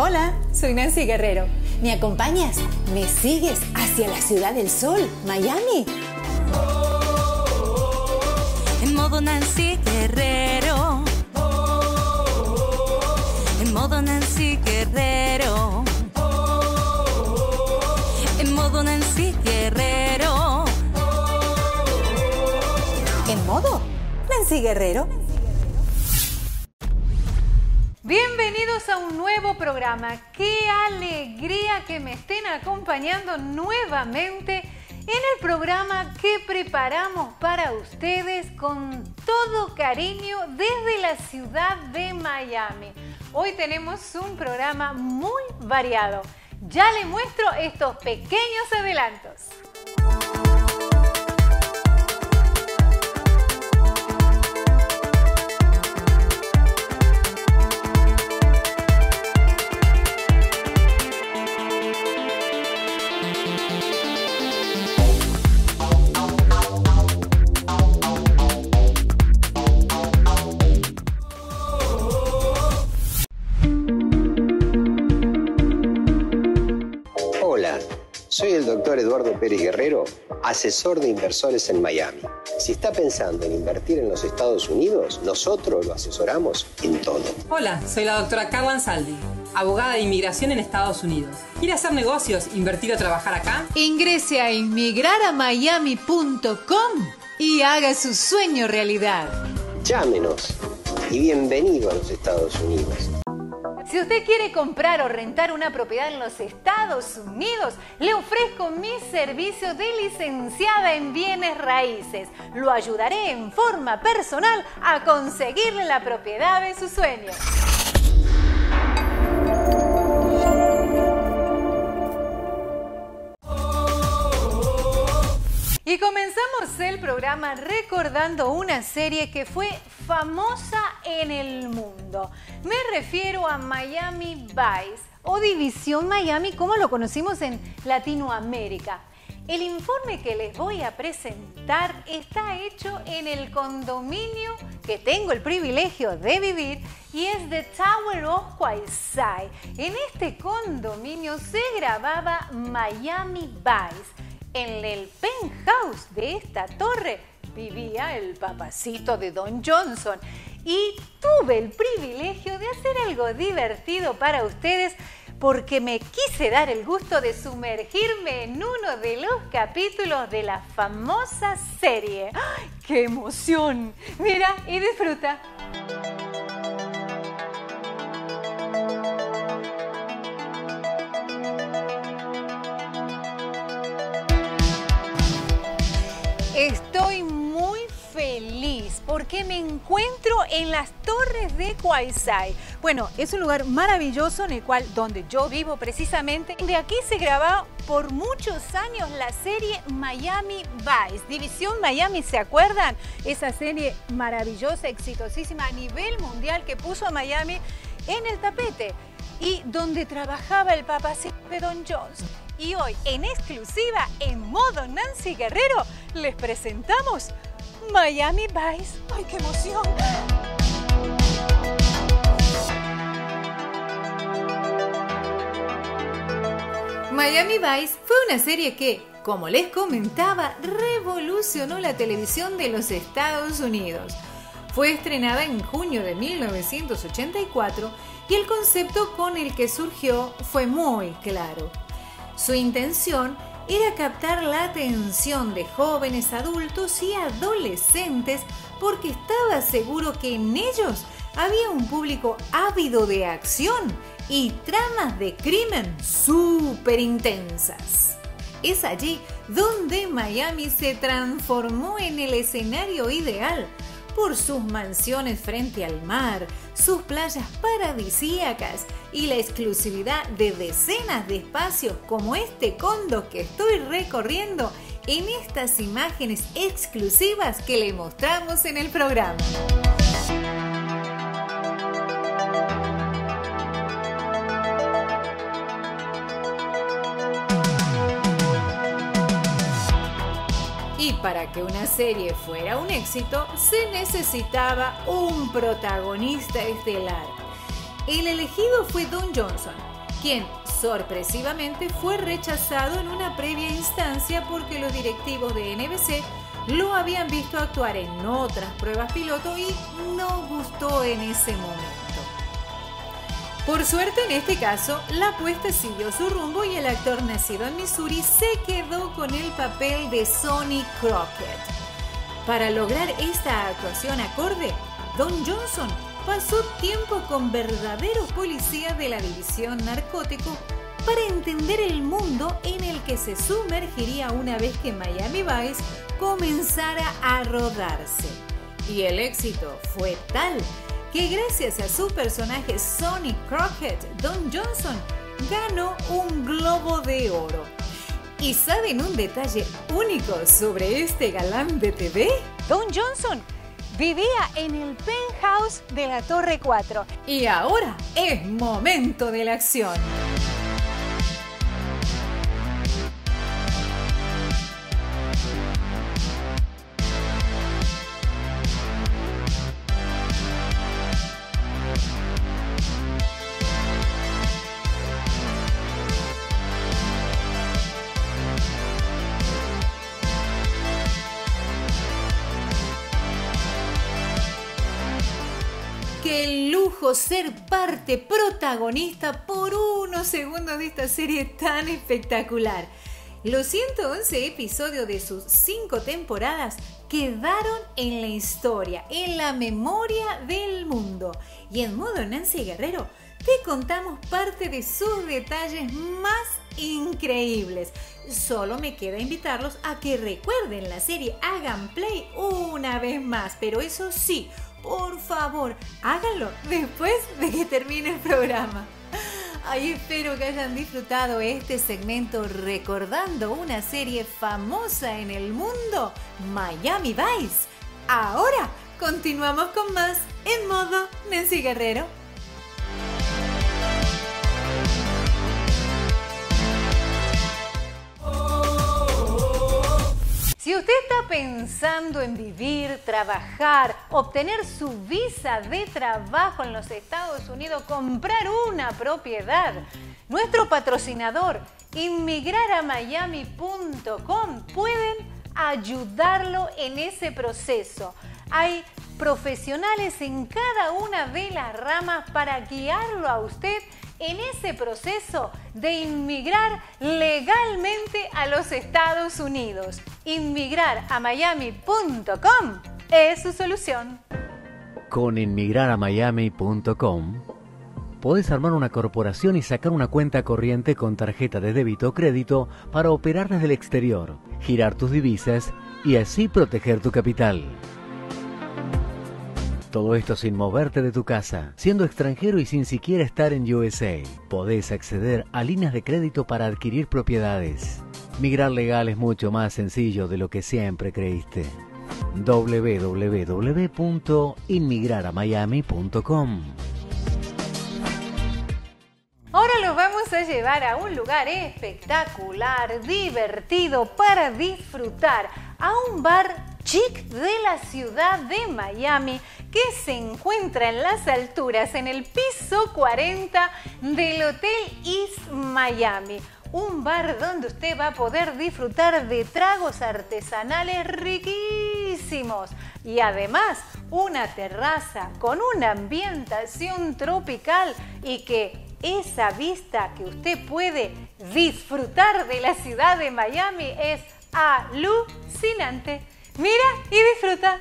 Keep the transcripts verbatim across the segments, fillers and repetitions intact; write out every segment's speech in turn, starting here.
Hola, soy Nancy Guerrero. ¿Me acompañas? ¿Me sigues hacia la ciudad del sol, Miami? En modo Nancy Guerrero. En modo Nancy Guerrero. En modo Nancy Guerrero. ¿En modo Nancy Guerrero? Bienvenidos a un nuevo programa. ¡Qué alegría que me estén acompañando nuevamente en el programa que preparamos para ustedes con todo cariño desde la ciudad de Miami! Hoy tenemos un programa muy variado. Ya les muestro estos pequeños adelantos. Soy el doctor Eduardo Pérez Guerrero, asesor de inversores en Miami. Si está pensando en invertir en los Estados Unidos, nosotros lo asesoramos en todo. Hola, soy la doctora Carla Ansaldi, abogada de inmigración en Estados Unidos. ¿Quiere hacer negocios, invertir o trabajar acá? Ingrese a inmigrar a miami punto com y haga su sueño realidad. Llámenos y bienvenido a los Estados Unidos. Si usted quiere comprar o rentar una propiedad en los Estados Unidos, le ofrezco mi servicio de licenciada en bienes raíces. Lo ayudaré en forma personal a conseguirle la propiedad de sus sueños. Y comenzamos el programa recordando una serie que fue famosa en el mundo. Me refiero a Miami Vice o División Miami, como lo conocimos en Latinoamérica. El informe que les voy a presentar está hecho en el condominio que tengo el privilegio de vivir y es The Tower of Quayside. En este condominio se grababa Miami Vice. En el penthouse de esta torre vivía el papacito de Don Johnson y tuve el privilegio de hacer algo divertido para ustedes porque me quise dar el gusto de sumergirme en uno de los capítulos de la famosa serie. ¡Ay, qué emoción! Mira y disfruta. Estoy muy feliz porque me encuentro en las Torres de Quayside. Bueno, es un lugar maravilloso en el cual, donde yo vivo precisamente. De aquí se grabó por muchos años la serie Miami Vice. División Miami, ¿se acuerdan? Esa serie maravillosa, exitosísima a nivel mundial que puso a Miami en el tapete. Y donde trabajaba el papacito de Don Johnson. Y hoy, en exclusiva, en modo Nancy Guerrero, les presentamos Miami Vice. ¡Ay, qué emoción! Miami Vice fue una serie que, como les comentaba, revolucionó la televisión de los Estados Unidos. Fue estrenada en junio de mil novecientos ochenta y cuatro y el concepto con el que surgió fue muy claro. Su intención era captar la atención de jóvenes, adultos y adolescentes porque estaba seguro que en ellos había un público ávido de acción y tramas de crimen súper intensas. Es allí donde Miami se transformó en el escenario ideal por sus mansiones frente al mar, sus playas paradisíacas y la exclusividad de decenas de espacios como este condo que estoy recorriendo en estas imágenes exclusivas que le mostramos en el programa. Y para que una serie fuera un éxito, se necesitaba un protagonista estelar. El elegido fue Don Johnson, quien sorpresivamente fue rechazado en una previa instancia porque los directivos de N B C lo habían visto actuar en otras pruebas piloto y no gustó en ese momento. Por suerte, en este caso, la apuesta siguió su rumbo y el actor nacido en Missouri se quedó con el papel de Sonny Crockett. Para lograr esta actuación acorde, Don Johnson pasó tiempo con verdaderos policías de la división narcótico para entender el mundo en el que se sumergiría una vez que Miami Vice comenzara a rodarse. Y el éxito fue tal que gracias a su personaje Sonny Crockett, Don Johnson ganó un Globo de Oro. ¿Y saben un detalle único sobre este galán de T V? Don Johnson vivía en el penthouse de la Torre cuatro. Y ahora es momento de la acción. Qué lujo ser parte protagonista por unos segundos de esta serie tan espectacular. Los ciento once episodios de sus cinco temporadas quedaron en la historia, en la memoria del mundo. Y en modo Nancy Guerrero te contamos parte de sus detalles más increíbles. Solo me queda invitarlos a que recuerden la serie, hagan play una vez más, pero eso sí, por favor, háganlo después de que termine el programa. Ay, espero que hayan disfrutado este segmento recordando una serie famosa en el mundo, Miami Vice. Ahora continuamos con más en modo Nancy Guerrero. Si usted está pensando en vivir, trabajar, obtener su visa de trabajo en los Estados Unidos, comprar una propiedad, nuestro patrocinador inmigrar a miami punto com pueden ayudarlo en ese proceso. Hay profesionales en cada una de las ramas para guiarlo a usted en ese proceso de inmigrar legalmente a los Estados Unidos. Inmigrar a miami punto com es su solución. Con inmigrar a miami punto com podés armar una corporación y sacar una cuenta corriente con tarjeta de débito o crédito para operar desde el exterior, girar tus divisas y así proteger tu capital. Todo esto sin moverte de tu casa, siendo extranjero y sin siquiera estar en U S A. Podés acceder a líneas de crédito para adquirir propiedades. Migrar legal es mucho más sencillo de lo que siempre creíste. doble u doble u doble u punto inmigrar a miami punto com. Ahora los vamos a llevar a un lugar espectacular, divertido para disfrutar, a un bar chic de la ciudad de Miami que se encuentra en las alturas en el piso cuarenta del Hotel East Miami. Un bar donde usted va a poder disfrutar de tragos artesanales riquísimos y además una terraza con una ambientación tropical y que esa vista que usted puede disfrutar de la ciudad de Miami es alucinante. Mira y disfruta.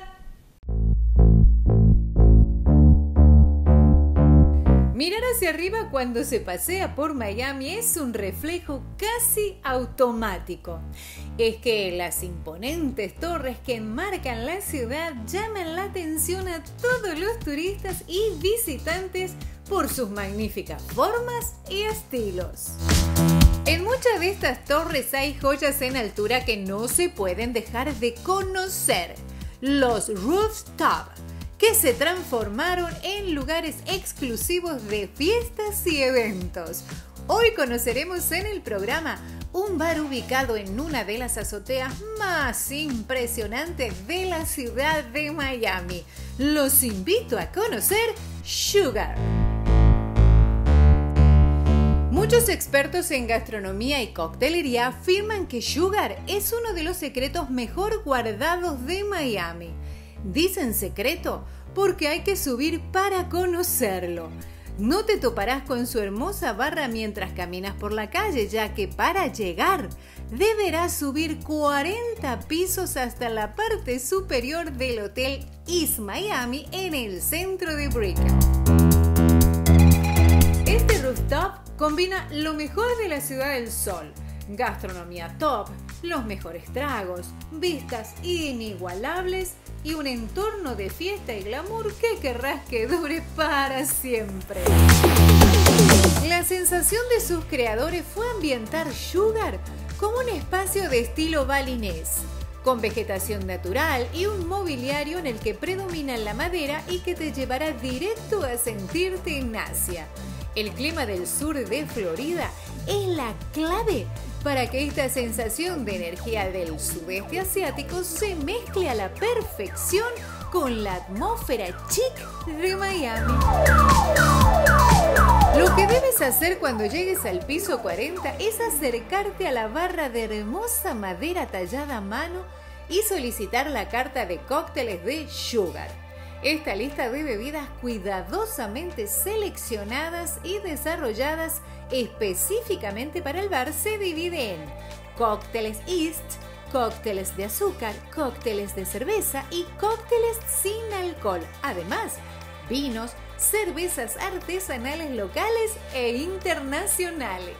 Mirar hacia arriba cuando se pasea por Miami es un reflejo casi automático. Es que las imponentes torres que enmarcan la ciudad llaman la atención a todos los turistas y visitantes por sus magníficas formas y estilos. En muchas de estas torres hay joyas en altura que no se pueden dejar de conocer. Los rooftop, que se transformaron en lugares exclusivos de fiestas y eventos. Hoy conoceremos en el programa un bar ubicado en una de las azoteas más impresionantes de la ciudad de Miami. Los invito a conocer Sugar. Muchos expertos en gastronomía y coctelería afirman que Sugar es uno de los secretos mejor guardados de Miami. Dicen secreto porque hay que subir para conocerlo. No te toparás con su hermosa barra mientras caminas por la calle, ya que para llegar deberás subir cuarenta pisos hasta la parte superior del Hotel East Miami en el centro de Brickell. Este rooftop combina lo mejor de la Ciudad del Sol, gastronomía top, los mejores tragos, vistas inigualables y un entorno de fiesta y glamour que querrás que dure para siempre. La sensación de sus creadores fue ambientar Sugar como un espacio de estilo balinés, con vegetación natural y un mobiliario en el que predomina la madera y que te llevará directo a sentirte en Asia. El clima del sur de Florida es la clave para que esta sensación de energía del sudeste asiático se mezcle a la perfección con la atmósfera chic de Miami. Lo que debes hacer cuando llegues al piso cuarenta es acercarte a la barra de hermosa madera tallada a mano y solicitar la carta de cócteles de Sugar. Esta lista de bebidas cuidadosamente seleccionadas y desarrolladas específicamente para el bar se divide en cócteles East, cócteles de azúcar, cócteles de cerveza y cócteles sin alcohol. Además, vinos, cervezas artesanales locales e internacionales.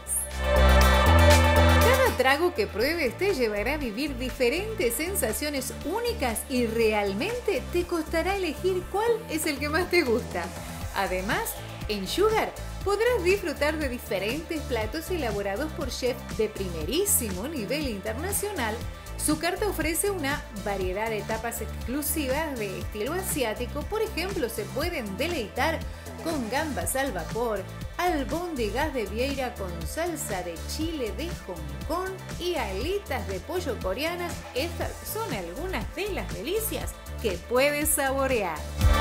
Cada trago que pruebes te llevará a vivir diferentes sensaciones únicas y realmente te costará elegir cuál es el que más te gusta. Además, en Sugar podrás disfrutar de diferentes platos elaborados por chefs de primerísimo nivel internacional. Su carta ofrece una variedad de tapas exclusivas de estilo asiático. Por ejemplo, se pueden deleitar con gambas al vapor, albóndigas de vieira con salsa de chile de Hong Kong y alitas de pollo coreanas. Estas son algunas de las delicias que puedes saborear.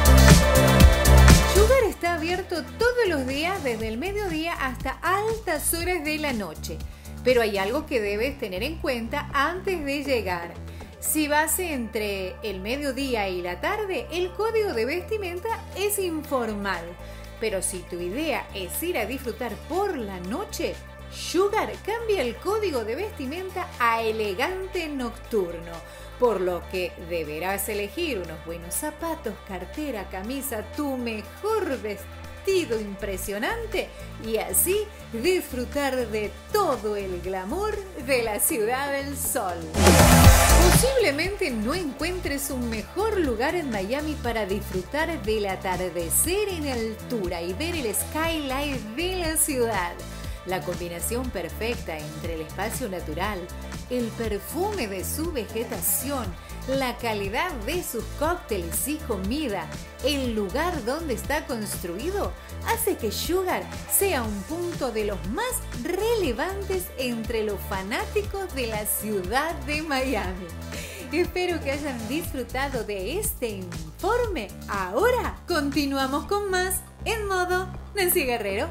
Sugar está abierto todos los días desde el mediodía hasta altas horas de la noche. Pero hay algo que debes tener en cuenta antes de llegar. Si vas entre el mediodía y la tarde, el código de vestimenta es informal. Pero si tu idea es ir a disfrutar por la noche, Sugar cambia el código de vestimenta a elegante nocturno, por lo que deberás elegir unos buenos zapatos, cartera, camisa, tu mejor vestido impresionante y así disfrutar de todo el glamour de la Ciudad del Sol. Posiblemente no encuentres un mejor lugar en Miami para disfrutar del atardecer en altura y ver el skyline de la ciudad. La combinación perfecta entre el espacio natural, el perfume de su vegetación, la calidad de sus cócteles y comida, el lugar donde está construido, hace que Sugar sea un punto de los más relevantes entre los fanáticos de la ciudad de Miami. Espero que hayan disfrutado de este informe. Ahora continuamos con más en modo Nancy Guerrero.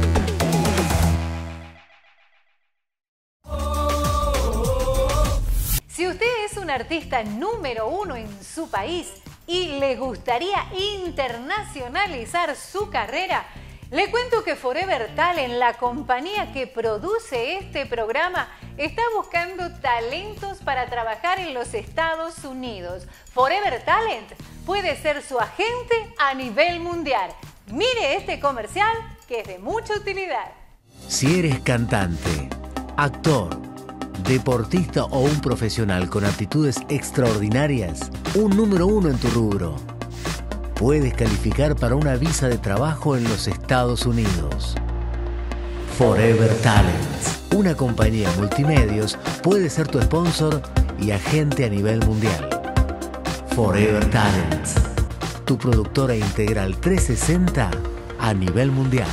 Si usted es un artista número uno en su país y le gustaría internacionalizar su carrera, le cuento que Forever Talent, la compañía que produce este programa, está buscando talentos para trabajar en los Estados Unidos. Forever Talent puede ser su agente a nivel mundial. Mire este comercial que es de mucha utilidad. Si eres cantante, actor, deportista o un profesional con aptitudes extraordinarias, un número uno en tu rubro, puedes calificar para una visa de trabajo en los Estados Unidos. Forever Talent, una compañía multimedios, puede ser tu sponsor y agente a nivel mundial. Forever Talent, tu productora integral trescientos sesenta a nivel mundial.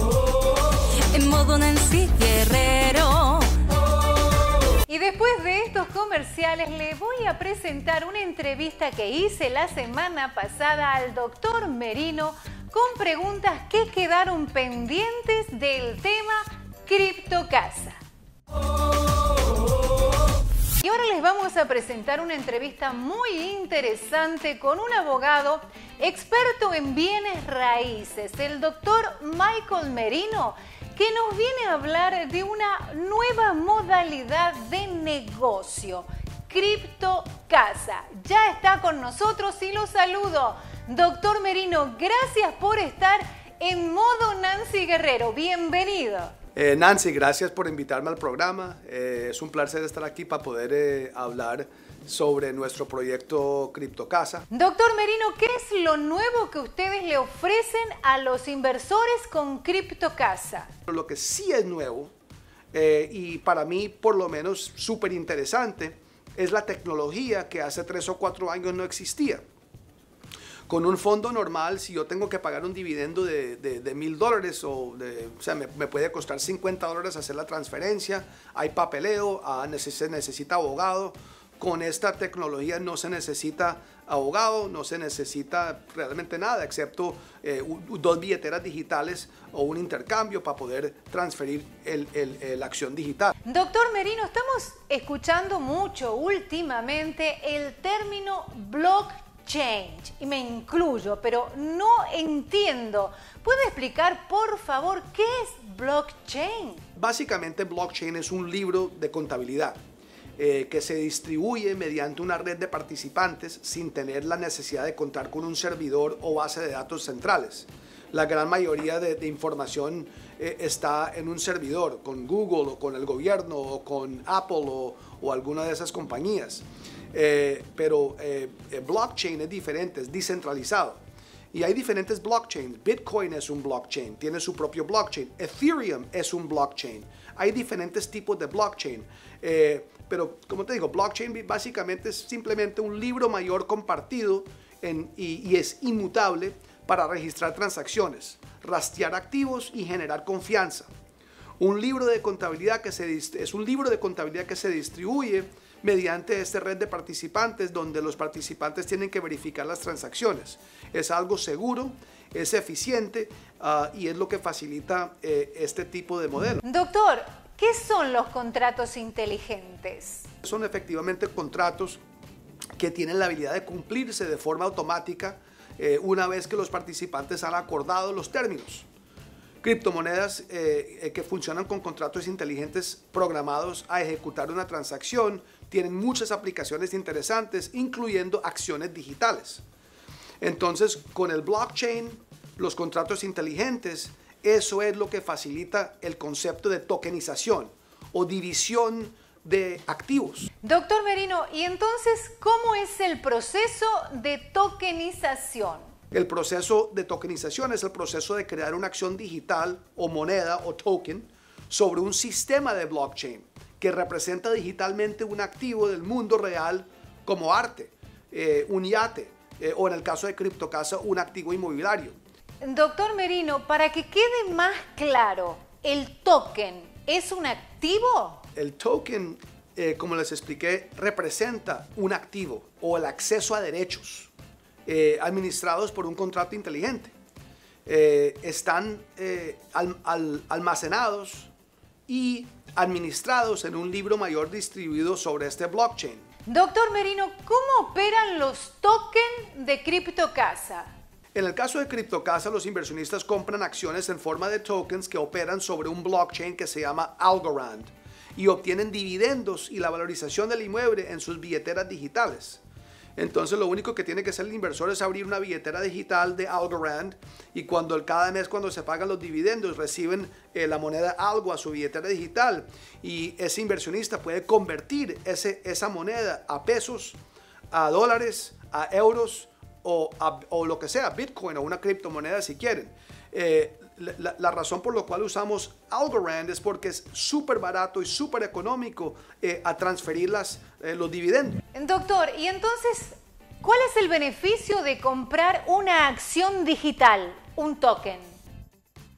En modo Nancy Guerrero. Y después de esto estos comerciales le voy a presentar una entrevista que hice la semana pasada al doctor Merino con preguntas que quedaron pendientes del tema CryptoCasa. Y ahora les vamos a presentar una entrevista muy interesante con un abogado experto en bienes raíces, el doctor Michael Merino, que nos viene a hablar de una nueva modalidad de negocio, CryptoCasa. Ya está con nosotros y lo saludo. Doctor Merino, gracias por estar en modo Nancy Guerrero. Bienvenido. Eh, Nancy, gracias por invitarme al programa. Eh, es un placer estar aquí para poder eh, hablar sobre nuestro proyecto CryptoCasa. Doctor Merino, ¿qué es lo nuevo que ustedes le ofrecen a los inversores con CryptoCasa? Lo que sí es nuevo, eh, y para mí por lo menos súper interesante, es la tecnología que hace tres o cuatro años no existía. Con un fondo normal, si yo tengo que pagar un dividendo de, de, de mil dólares, o, de, o sea, me, me puede costar cincuenta dólares hacer la transferencia, hay papeleo, ah, se necesita abogado. Con esta tecnología no se necesita abogado, no se necesita realmente nada, excepto eh, dos billeteras digitales o un intercambio para poder transferir el, el, el, la acción digital. Doctor Merino, estamos escuchando mucho últimamente el término blockchain. Change, y me incluyo, pero no entiendo. ¿Puede explicar, por favor, qué es blockchain? Básicamente, blockchain es un libro de contabilidad eh, que se distribuye mediante una red de participantes sin tener la necesidad de contar con un servidor o base de datos centrales. La gran mayoría de, de información eh, está en un servidor, con Google o con el gobierno o con Apple o, o alguna de esas compañías. Eh, pero eh, blockchain es diferente, es descentralizado. Y hay diferentes blockchains. Bitcoin es un blockchain, tiene su propio blockchain. Ethereum es un blockchain. Hay diferentes tipos de blockchain. Eh, pero como te digo, blockchain básicamente es simplemente un libro mayor compartido en, y, y es inmutable para registrar transacciones, rastrear activos y generar confianza. Un libro de contabilidad que se, es un libro de contabilidad que se distribuye mediante esta red de participantes, donde los participantes tienen que verificar las transacciones. Es algo seguro, es eficiente uh, y es lo que facilita eh, este tipo de modelo. Doctor, ¿qué son los contratos inteligentes? Son efectivamente contratos que tienen la habilidad de cumplirse de forma automática eh, una vez que los participantes han acordado los términos. Criptomonedas eh, que funcionan con contratos inteligentes programados a ejecutar una transacción tienen muchas aplicaciones interesantes, incluyendo acciones digitales. Entonces, con el blockchain, los contratos inteligentes, eso es lo que facilita el concepto de tokenización o división de activos. Doctor Merino, ¿y entonces cómo es el proceso de tokenización? El proceso de tokenización es el proceso de crear una acción digital o moneda o token sobre un sistema de blockchain que representa digitalmente un activo del mundo real como arte, eh, un yate eh, o en el caso de CryptoCasa un activo inmobiliario. Doctor Merino, para que quede más claro, ¿el token es un activo? El token, eh, como les expliqué, representa un activo o el acceso a derechos Eh, administrados por un contrato inteligente. Eh, están eh, al, al, almacenados y administrados en un libro mayor distribuido sobre este blockchain. Doctor Merino, ¿cómo operan los tokens de CryptoCasa? En el caso de CryptoCasa, los inversionistas compran acciones en forma de tokens que operan sobre un blockchain que se llama Algorand y obtienen dividendos y la valorización del inmueble en sus billeteras digitales. Entonces lo único que tiene que hacer el inversor es abrir una billetera digital de Algorand y cuando el, cada mes cuando se pagan los dividendos reciben eh, la moneda algo a su billetera digital y ese inversionista puede convertir ese, esa moneda a pesos, a dólares, a euros o, a, o lo que sea, Bitcoin o una criptomoneda si quieren. Eh, la, la razón por la cual usamos Algorand es porque es súper barato y súper económico eh, a transferir las, eh, los dividendos. Doctor, y entonces, ¿cuál es el beneficio de comprar una acción digital, un token?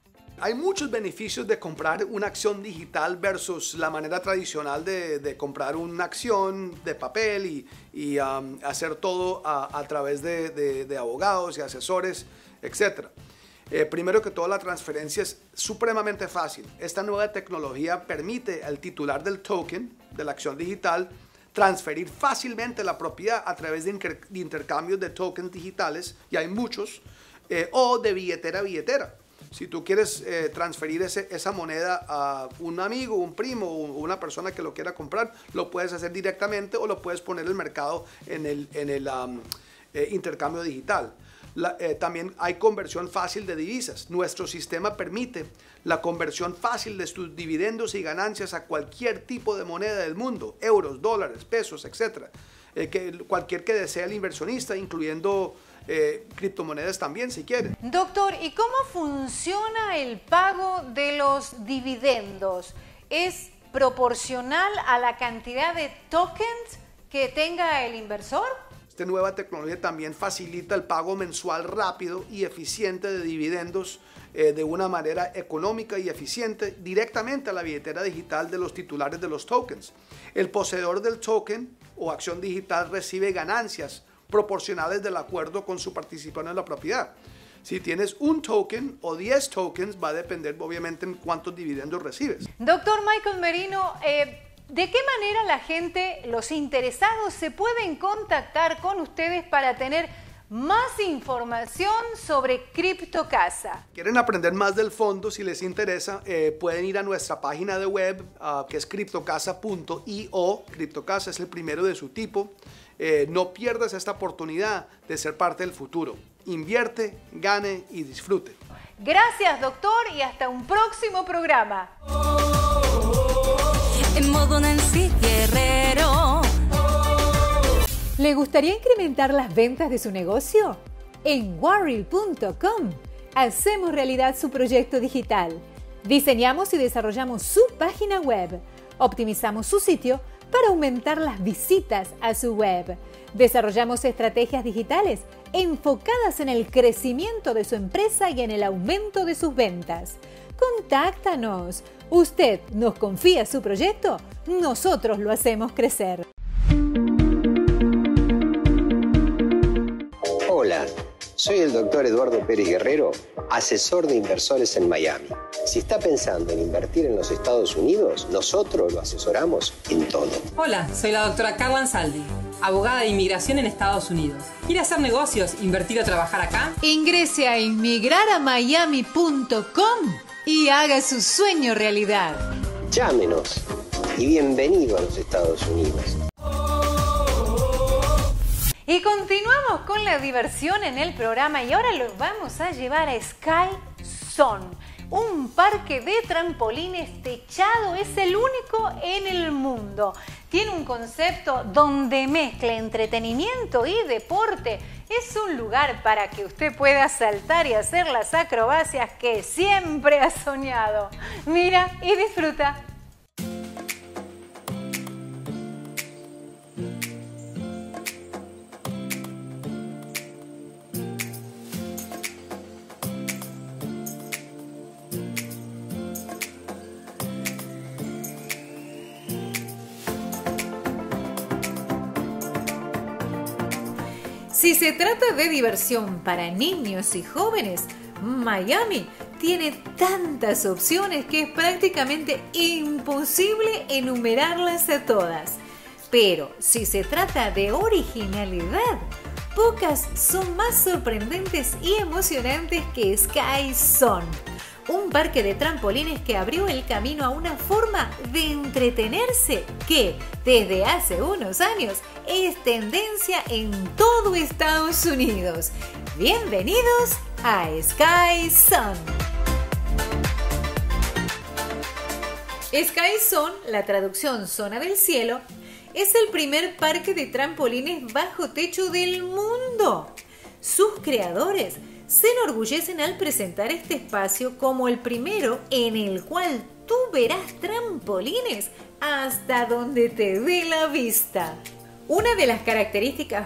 Hay muchos beneficios de comprar una acción digital versus la manera tradicional de, de comprar una acción de papel y, y um, hacer todo a, a través de, de, de abogados y asesores, etcétera. Eh, primero que todo, la transferencia es supremamente fácil. Esta nueva tecnología permite al titular del token, de la acción digital, transferir fácilmente la propiedad a través de, inter de intercambios de tokens digitales, y hay muchos, eh, o de billetera a billetera. Si tú quieres eh, transferir ese, esa moneda a un amigo, un primo o una persona que lo quiera comprar, lo puedes hacer directamente o lo puedes poner en el mercado en el, en el um, eh, intercambio digital. La, eh, también hay conversión fácil de divisas. Nuestro sistema permite la conversión fácil de tus dividendos y ganancias a cualquier tipo de moneda del mundo, euros, dólares, pesos, etcétera. Eh, que, cualquier que desee el inversionista, incluyendo eh, criptomonedas también, si quiere. Doctor, ¿y cómo funciona el pago de los dividendos? ¿Es proporcional a la cantidad de tokens que tenga el inversor? Esta nueva tecnología también facilita el pago mensual rápido y eficiente de dividendos eh, de una manera económica y eficiente directamente a la billetera digital de los titulares de los tokens. El poseedor del token o acción digital recibe ganancias proporcionales del acuerdo con su participación en la propiedad. Si tienes un token o diez tokens, va a depender obviamente en cuántos dividendos recibes. Doctor Michael Merino, eh, ¿de qué manera la gente, los interesados, se pueden contactar con ustedes para tener más información sobre CryptoCasa? ¿Quieren aprender más del fondo? Si les interesa, eh, pueden ir a nuestra página de web, uh, que es criptocasa punto i o. CryptoCasa es el primero de su tipo. Eh, no pierdas esta oportunidad de ser parte del futuro. Invierte, gane y disfrute. Gracias, doctor, y hasta un próximo programa. En modo Nancy Guerrero. ¿Le gustaría incrementar las ventas de su negocio? En warreel punto com hacemos realidad su proyecto digital. Diseñamos y desarrollamos su página web. Optimizamos su sitio para aumentar las visitas a su web. Desarrollamos estrategias digitales enfocadas en el crecimiento de su empresa y en el aumento de sus ventas. Contáctanos. ¿Usted nos confía su proyecto? Nosotros lo hacemos crecer. Hola, soy el doctor Eduardo Pérez Guerrero, asesor de inversores en Miami. Si está pensando en invertir en los Estados Unidos, nosotros lo asesoramos en todo. Hola, soy la doctora Carla Ansaldi, abogada de inmigración en Estados Unidos. ¿Quiere hacer negocios, invertir o trabajar acá? Ingrese a inmigrar a miami punto com y haga su sueño realidad. Llámenos y bienvenido a los Estados Unidos. Y continuamos con la diversión en el programa y ahora los vamos a llevar a Sky Zone, un parque de trampolines techado, es el único en el mundo. Tiene un concepto donde mezcla entretenimiento y deporte. Es un lugar para que usted pueda saltar y hacer las acrobacias que siempre ha soñado. Mira y disfruta. Si se trata de diversión para niños y jóvenes, Miami tiene tantas opciones que es prácticamente imposible enumerarlas a todas. Pero si se trata de originalidad, pocas son más sorprendentes y emocionantes que Sky Zone, un parque de trampolines que abrió el camino a una forma de entretenerse que, desde hace unos años, es tendencia en todo Estados Unidos. Bienvenidos a Sky Zone. Sky Zone, la traducción zona del cielo, es el primer parque de trampolines bajo techo del mundo. Sus creadores se enorgullecen al presentar este espacio como el primero en el cual tú verás trampolines hasta donde te dé la vista. Una de las características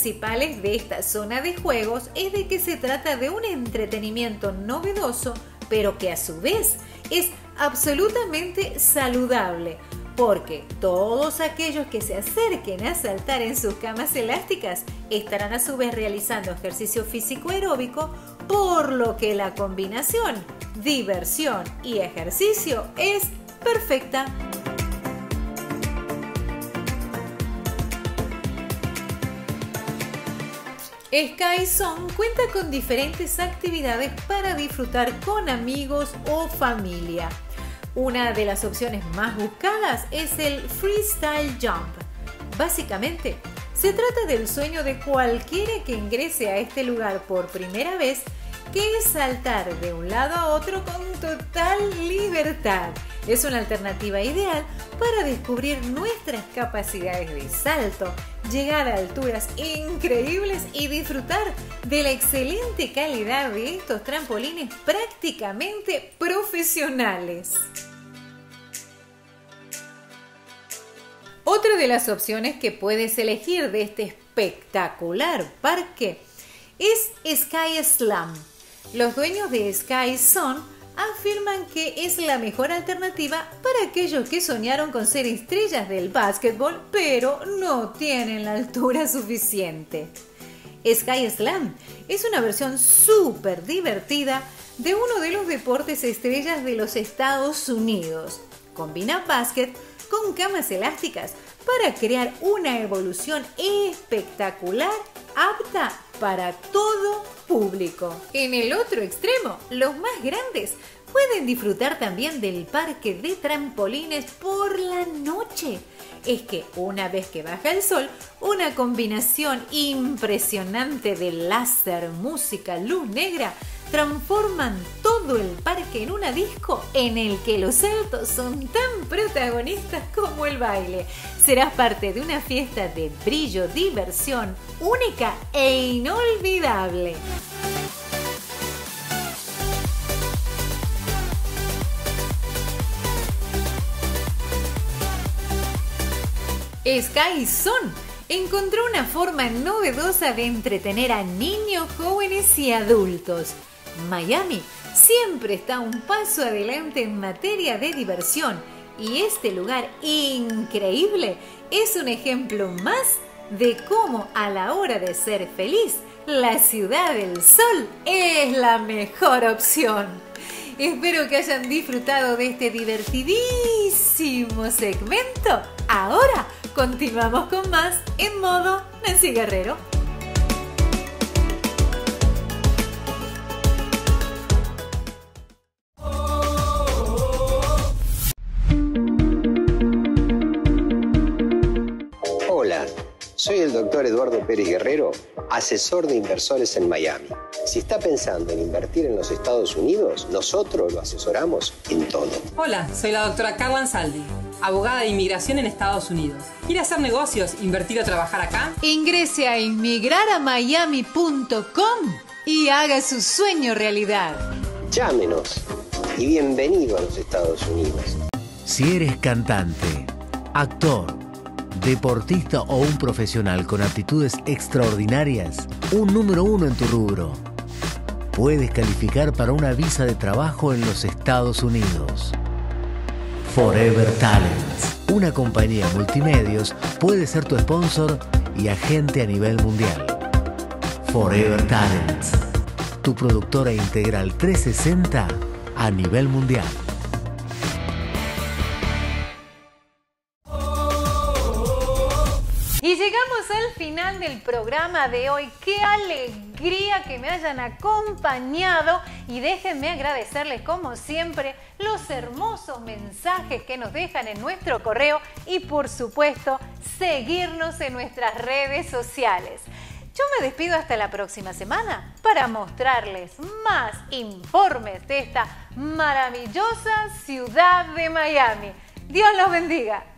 principales de esta zona de juegos es de que se trata de un entretenimiento novedoso pero que a su vez es absolutamente saludable, porque todos aquellos que se acerquen a saltar en sus camas elásticas estarán a su vez realizando ejercicio físico aeróbico, por lo que la combinación diversión y ejercicio es perfecta. SkyZone cuenta con diferentes actividades para disfrutar con amigos o familia. Una de las opciones más buscadas es el Freestyle Jump. Básicamente, se trata del sueño de cualquiera que ingrese a este lugar por primera vez, que es saltar de un lado a otro con total libertad. Es una alternativa ideal para descubrir nuestras capacidades de salto, llegar a alturas increíbles y disfrutar de la excelente calidad de estos trampolines prácticamente profesionales. Otra de las opciones que puedes elegir de este espectacular parque es Sky Slam. Los dueños de SkyZone afirman que es la mejor alternativa para aquellos que soñaron con ser estrellas del básquetbol, pero no tienen la altura suficiente. Sky Slam es una versión súper divertida de uno de los deportes estrellas de los Estados Unidos. Combina básquet con camas elásticas para crear una evolución espectacular apta para todo público. En el otro extremo, los más grandes pueden disfrutar también del parque de trampolines por la noche. Es que una vez que baja el sol, una combinación impresionante de láser, música, luz negra transforman todo el parque en una disco en el que los saltos son tan protagonistas como el baile. Serás parte de una fiesta de brillo, diversión única e inolvidable. SkyZone encontró una forma novedosa de entretener a niños, jóvenes y adultos. Miami siempre está un paso adelante en materia de diversión y este lugar increíble es un ejemplo más de cómo a la hora de ser feliz, la Ciudad del Sol es la mejor opción. Espero que hayan disfrutado de este divertidísimo segmento. Ahora continuamos con más en modo Nancy Guerrero. Hola, soy el doctor Eduardo Pérez Guerrero, asesor de inversores en Miami. Si está pensando en invertir en los Estados Unidos, nosotros lo asesoramos en todo. Hola, soy la doctora Carla Ansaldi, abogada de inmigración en Estados Unidos. ¿Quiere hacer negocios, invertir o trabajar acá? Ingrese a inmigrar a miami punto com y haga su sueño realidad. Llámenos y bienvenido a los Estados Unidos. Si eres cantante, actor, deportista o un profesional con aptitudes extraordinarias, un número uno en tu rubro, puedes calificar para una visa de trabajo en los Estados Unidos. Forever Talents, una compañía multimedios, puede ser tu sponsor y agente a nivel mundial. Forever Talents, tu productora integral trescientos sesenta a nivel mundial. Y llegamos al final del programa de hoy. ¡Qué alegría que me hayan acompañado! Y déjenme agradecerles como siempre los hermosos mensajes que nos dejan en nuestro correo y por supuesto seguirnos en nuestras redes sociales. Yo me despido hasta la próxima semana para mostrarles más informes de esta maravillosa ciudad de Miami. Dios los bendiga.